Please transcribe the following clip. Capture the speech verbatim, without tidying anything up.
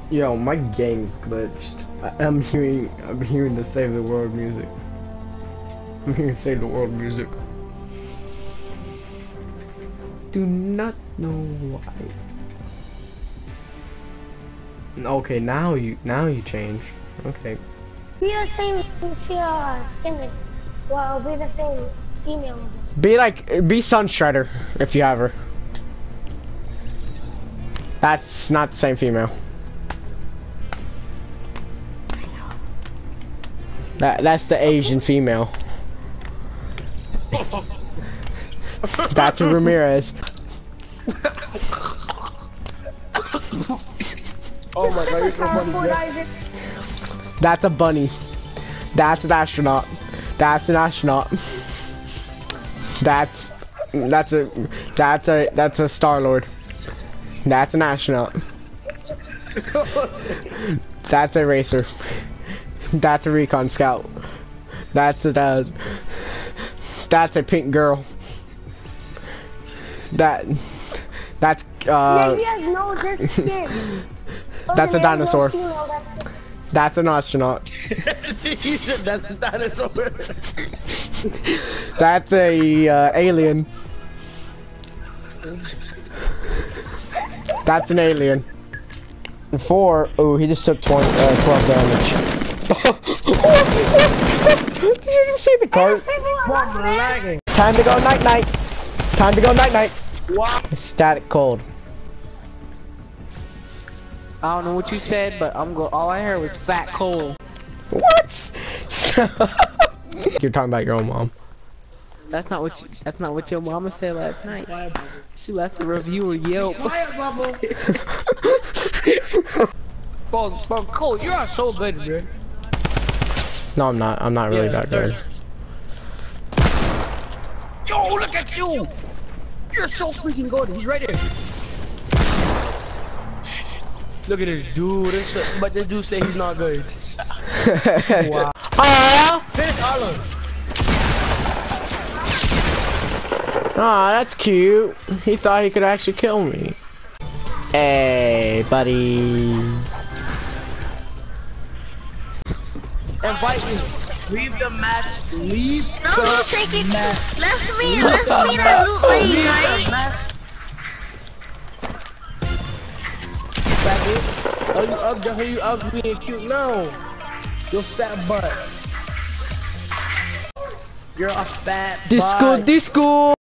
Yo, my game's glitched. I I'm hearing I'm hearing the Save the World music. I'm hearing Save the World music. Do not know why. Okay, now you now you change. Okay. Be the same uh, skin. Well, be the same female. Be like be Sunstrider if you have her. That's not the same female. That that's the Asian female. That's a Ramirez. Oh my god, you're so funny, bro. That's a bunny. That's an astronaut. That's an astronaut. That's that's a that's a that's a Star-Lord. That's an astronaut. That's a racer. That's a recon scout. That's a uh, that's a pink girl. That that's uh. Yeah, he has no this skin. That's a dinosaur. No that's, that's an astronaut. He said that's a dinosaur. That's a uh, alien. That's an alien. Four. Oh, he just took twenty, uh, twelve damage. Did you just see the cart? Mom, lagging. Time to go night night. Time to go night night. Wow. Static cold. I don't know what you said, but I'm go. All I heard was fat Cole. What? You're talking about your own mom. That's not what you, that's not what your mama said last night. She left a review on Yelp. Bro, bro, Cole, you are so good, bro. No, I'm not. I'm not really Yeah, that good. Yo, look at you! You're so freaking good. He's right there. Look at this dude. This, but this dude say he's not good. Wow. Ah, Finish Arlo. ah, that's cute. He thought he could actually kill me. Hey, buddy. Invite me. Leave the match. Leave no, the take it. match. Let's meet. Let's meet at Loot Lake, Leave right? the match. Faggot. Oh, you ugly. Oh, you ugly and cute. No. Your fat butt. You're a fat Disco, butt. disco.